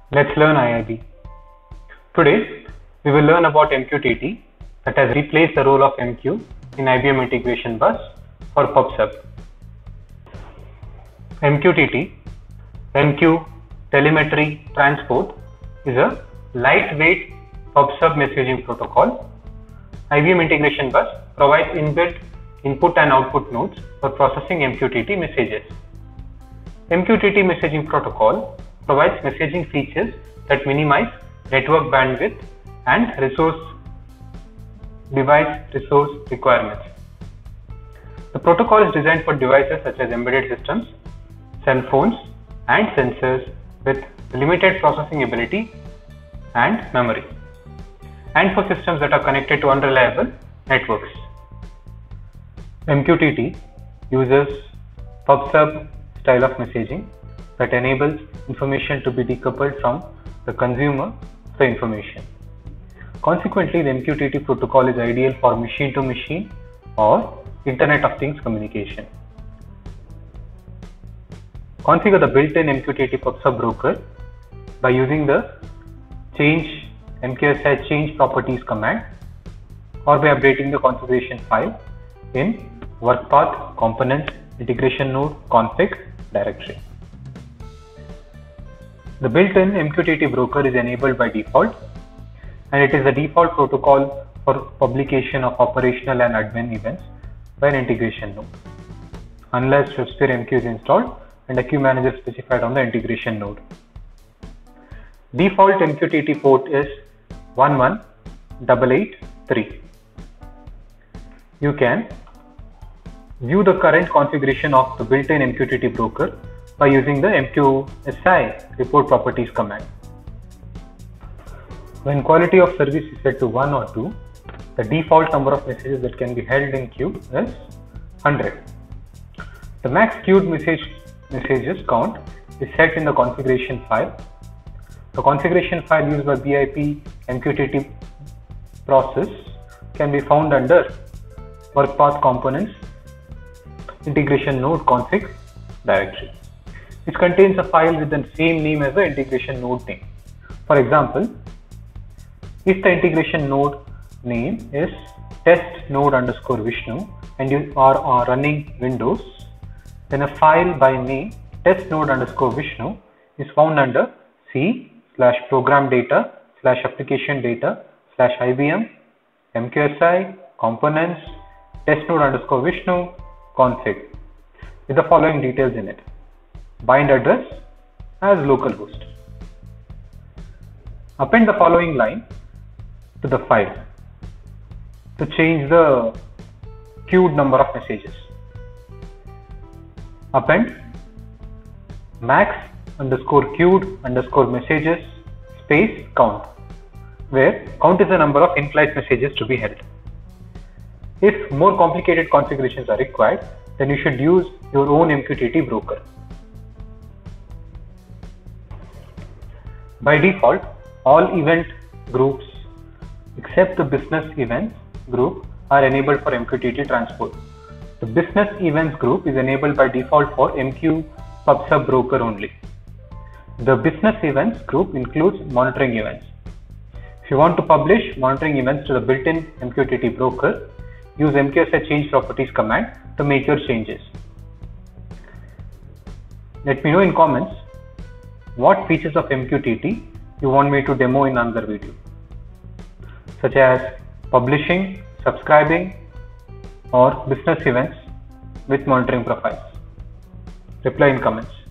Let's learn IIB. Today, we will learn about MQTT that has replaced the role of MQ in IBM Integration Bus for PubSub. MQTT, MQ Telemetry Transport, is a lightweight PubSub messaging protocol. IBM Integration Bus provides inbuilt input and output nodes for processing MQTT messages. MQTT messaging protocol provides messaging features that minimize network bandwidth and device resource requirements. The protocol is designed for devices such as embedded systems, cell phones, and sensors with limited processing ability and memory, and for systems that are connected to unreliable networks. MQTT uses PubSub style of messaging that enables information to be decoupled from the consumer of the information. Consequently, the MQTT protocol is ideal for machine-to-machine or Internet of Things communication. Configure the built-in MQTT PubSub broker by using the mqsi change properties command or by updating the configuration file in workpath components integration node config directory. The built-in MQTT broker is enabled by default, and it is the default protocol for publication of operational and admin events by an integration node, unless WebSphere MQ is installed and a queue manager specified on the integration node. Default MQTT port is 11883. You can view the current configuration of the built-in MQTT broker by using the mqsi report properties command. When quality of service is set to 1 or 2, the default number of messages that can be held in queue is 100. The max queued messages count is set in the configuration file. The configuration file used by BIP MQTT process can be found under workpath components integration node config directory, which contains a file with the same name as the integration node name. For example, if the integration node name is test node _ Vishnu and you are running Windows, then a file by name test node _ Vishnu is found under C/program data /application data /IBM MQSI components test node _ Vishnu config with the following details in it: bind address as localhost. Append the following line to the file to change the queued number of messages. Append max _ queued _ messages space count, where count is the number of in-flight messages to be held. If more complicated configurations are required, then you should use your own MQTT broker. By default, all event groups except the business events group are enabled for MQTT transport. The business events group is enabled by default for MQ PubSub broker only. The business events group includes monitoring events. If you want to publish monitoring events to the built-in MQTT broker, use mqsi change properties command to make your changes. Let me know in comments what features of MQTT you want me to demo in another video, such as publishing, subscribing, or business events with monitoring profiles. Reply in comments.